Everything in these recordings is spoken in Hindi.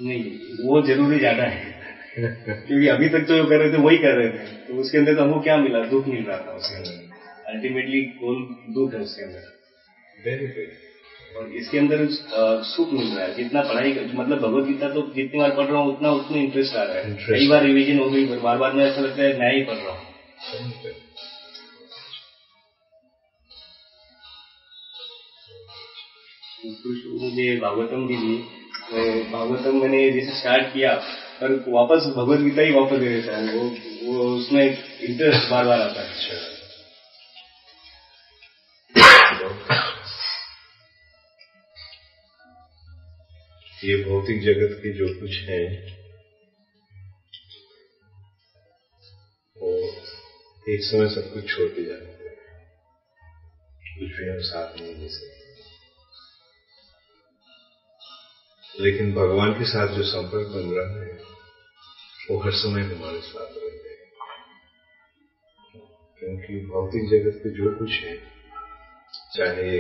नहीं, वो जरूरी ज्यादा है क्योंकि अभी तक तो जो कर रहे थे वही कर रहे थे, तो उसके अंदर तो हमको क्या मिला, दुख मिल रहा था उसके अंदर। अल्टीमेटली गोल दुख है उसके अंदर। Very good. और इसके अंदर सुख मिल रहा है। जितना पढ़ाई मतलब भगवत गीता तो जितनी बार पढ़ रहा हूँ उतना उसमें इंटरेस्ट आ रहा है। कई बार रिवीजन हो गई, बार बार में ऐसा लगता है नया ही पढ़ रहा हूँ। मुझे भागवतम भी दी, तो भागवतम मैंने जैसे स्टार्ट किया और वापस भगवत गीता ही वापस दे देता हूँ। वो उसमें इंटरेस्ट बार बार आता है। ये भौतिक जगत के जो कुछ है वो एक समय सब कुछ छोड़ के जाते हैं, कुछ भी हम साथ नहीं ले सकते। लेकिन भगवान के साथ जो संपर्क बन रहा है वो हर समय हमारे साथ रहते हैं, क्योंकि भौतिक जगत के जो कुछ है, चाहे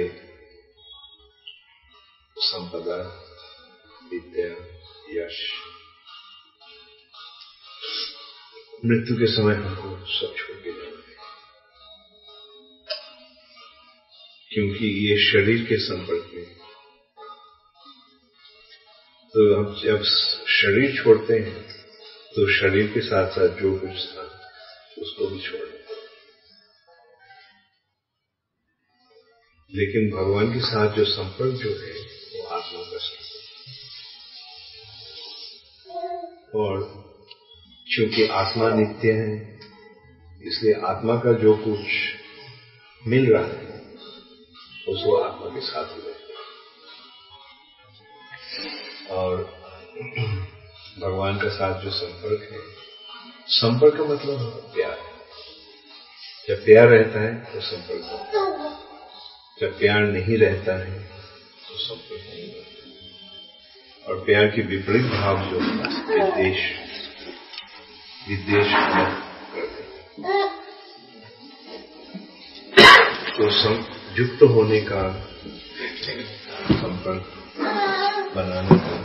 संपदा, विद्या, यश, मृत्यु के समय हमको सब छोड़ के जाना है, क्योंकि ये शरीर के संपर्क में। तो हम जब शरीर छोड़ते हैं तो शरीर के साथ साथ जो कुछ था उसको भी छोड़ देते हैं। लेकिन भगवान के साथ जो संपर्क जो है वो आत्मा का संपर्क, और क्योंकि आत्मा नित्य है इसलिए आत्मा का जो कुछ मिल रहा है उसको आत्मा के साथ ही रहता है। और भगवान के साथ जो संपर्क है, संपर्क का मतलब प्यार। जब प्यार रहता है तो संपर्क होता है, जब प्यार नहीं रहता है तो संपर्क नहीं होता है। और प्यार के विपरीत भाव जो विद्वेष करते हैं, तो युक्त होने का संपर्क बनाने का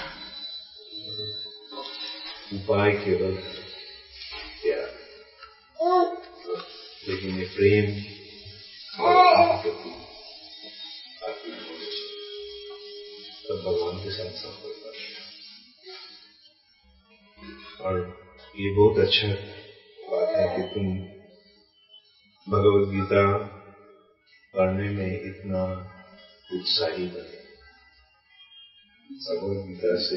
उपाय केवल प्यार, लेकिन ये प्रेम और प्रति तब भगवान के साथ संपर्क करना। और ये बहुत अच्छा बात है कि तुम भगवद गीता पढ़ने में इतना उत्साही बने। भगवद गीता से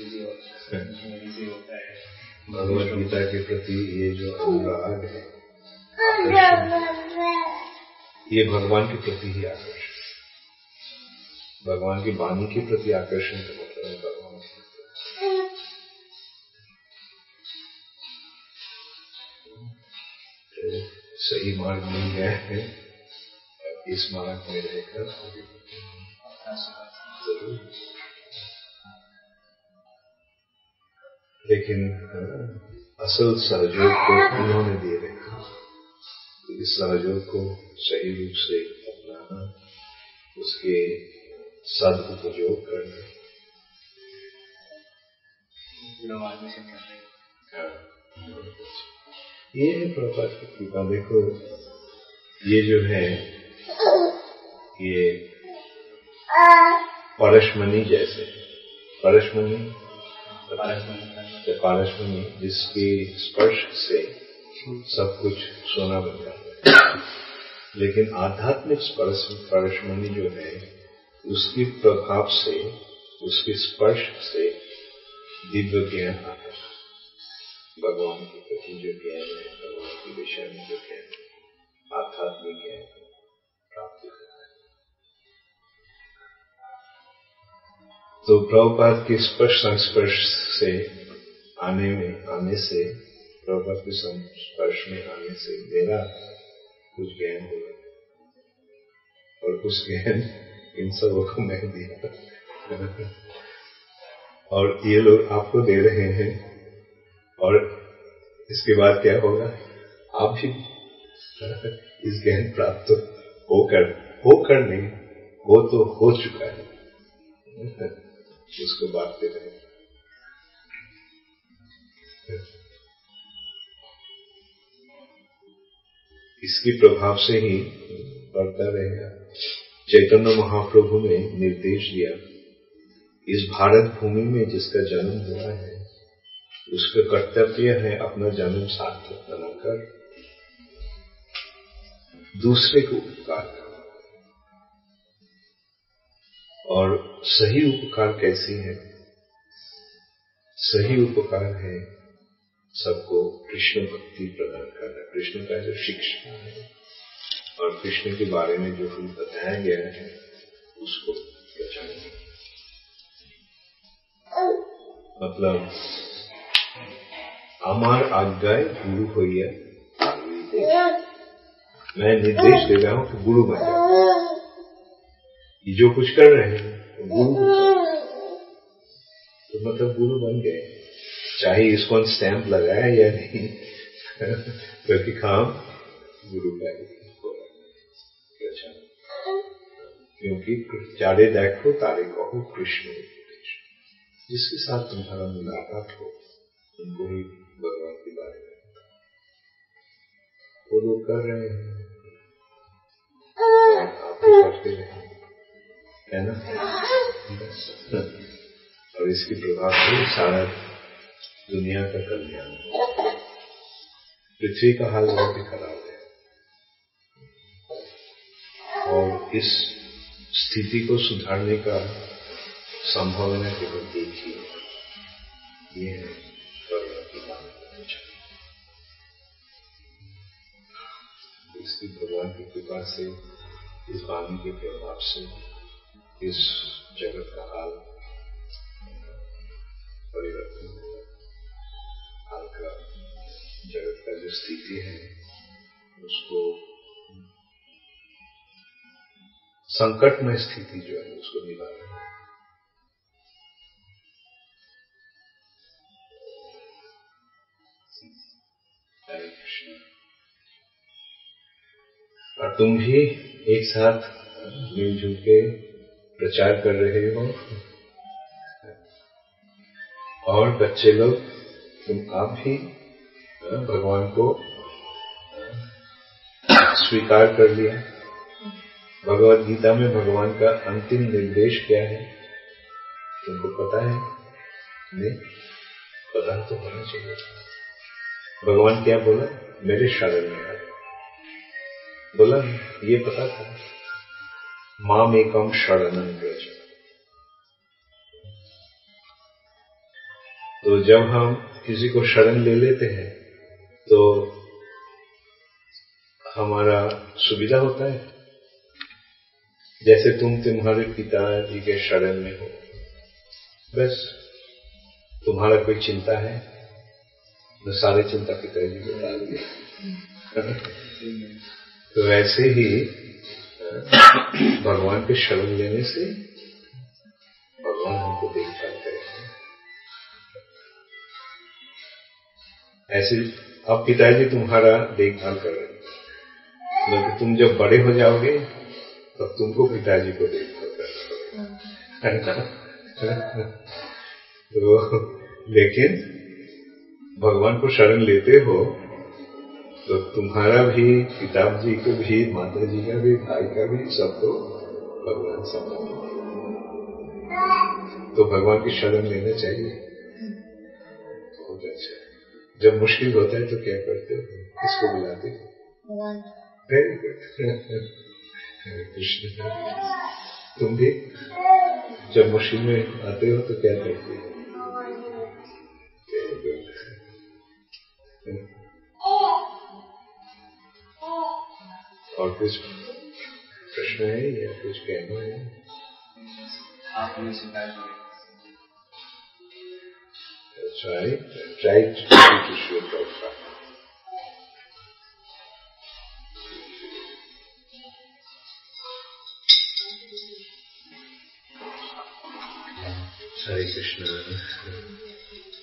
भगवद गीता के प्रति ये जो अनुराग है, ये भगवान के प्रति ही आकर्षण, भगवान की वाणी के प्रति आकर्षण का मतलब है भगवान के प्रति। तो सही मार्ग मिल गया है, इस मार्ग में रहकर जरूर। लेकिन असल सहयोग को उन्होंने दे रखा, इस सहयोग को सही रूप से अपनाना, उसके सदुपयोग करना। ये है प्रभुपाद की कृपा। देखो ये जो है ये पारसमणि जैसे, पारसमणि जिसके स्पर्श से सब कुछ सोना बन जाता है। लेकिन आध्यात्मिक पारसमणि जो है उसके प्रभाव से, उसके स्पर्श से दिव्य ज्ञान आता है। भगवान के प्रति जो ज्ञान है, भगवान के विषय में जो ज्ञान है, आध्यात्मिक ज्ञान प्राप्त करना है। तो प्रभुपाद के स्पर्श संस्पर्श से आने से, प्रभुपाद के संस्पर्श में आने से मेरा कुछ ज्ञान हुआ, और उस ज्ञान इन सबों को मैं दिया और ये लोग आपको दे रहे हैं। और इसके बाद क्या होगा, आप भी इस ज्ञान प्राप्त होकर नहीं, वो तो हो चुका है, उसको बांटते रहे। इसकी प्रभाव से ही बढ़ता रहेगा। चैतन्य महाप्रभु ने निर्देश दिया, इस भारत भूमि में जिसका जन्म हुआ है उसका कर्तव्य है अपना जन्म सार्थक बनाकर दूसरे को उपकार करना। और सही उपकार कैसी है? सही उपकार है सबको कृष्ण भक्ति प्रदान करना, कृष्ण का जो शिक्षा है और कृष्ण के बारे में जो कुछ बताया गया है उसको बचाना। मतलब আমার आज्ञाएं गुरु होइया, मैं निर्देश दे रहा हूं कि गुरु बन जाओ। ये जो कुछ कर रहे हैं गुरु तो मतलब गुरु बन गए, चाहे इसको स्टैंप लगाया या नहीं क्योंकि काम गुरु का ही हो रहा है। क्योंकि चारे देखो तारे कहो कृष्ण उपदेश, जिसके साथ तुम्हारा मुलाकात हो उनको ही भगवान के बारे में वो लोग कर रहे हैं और आप भी करते रहे, है ना? और इसके प्रभाव से सारा दुनिया का कल्याण। पृथ्वी का हाल बहुत ही खराब है और इस स्थिति को सुधारने का संभावना केवल एक ही है, ये है भगवान की बात। इसकी भगवान की कृपा से, इस वाणी के प्रभाव से इस जगत का हाल परिवर्तन होगा। हाल का जगत का जो स्थिति है उसको, संकट में स्थिति जो है उसको निवारना है। हरे कृष्ण। और तुम भी एक साथ मिलजुल के प्रचार कर रहे हो और बच्चे लोग तुम आप भी भगवान को स्वीकार कर लिया। भगवद गीता में भगवान का अंतिम निर्देश क्या है तुमको पता है? नहीं पता तो होना चाहिए। भगवान क्या बोला? मेरे शरण में आ बोला, ये पता था। माम एकम शरणं व्रज। तो जब हम किसी को शरण ले लेते हैं तो हमारा सुविधा होता है। जैसे तुम तुम्हारे पिताजी के शरण में हो, बस तुम्हारा कोई चिंता है तो सारे चिंता पिताजी को डाल दिया। तो वैसे ही भगवान के शरण लेने से भगवान हमको देखभाल करेंगे। ऐसे अब पिताजी तुम्हारा देखभाल कर रहे हैं, लेकिन तुम जब बड़े हो जाओगे तब तुमको पिताजी को देखभाल करना पड़ेगा। तो लेकिन भगवान को शरण लेते हो तो तुम्हारा भी, पिताजी को भी, माता जी का भी, भाई का भी, सबको भगवान संभालेंगे। तो भगवान की शरण लेना चाहिए। बहुत अच्छा। जब मुश्किल होता है तो क्या करते हो? किसको बुलाते हो? Very good. कृष्ण। तुम भी जब मुश्किल में आते हो तो क्या करते हो? Very good. और कुछ प्रश्न है या कुछ कहना है? आपने सिखाया try to show Prabhupada. Hare Krishna.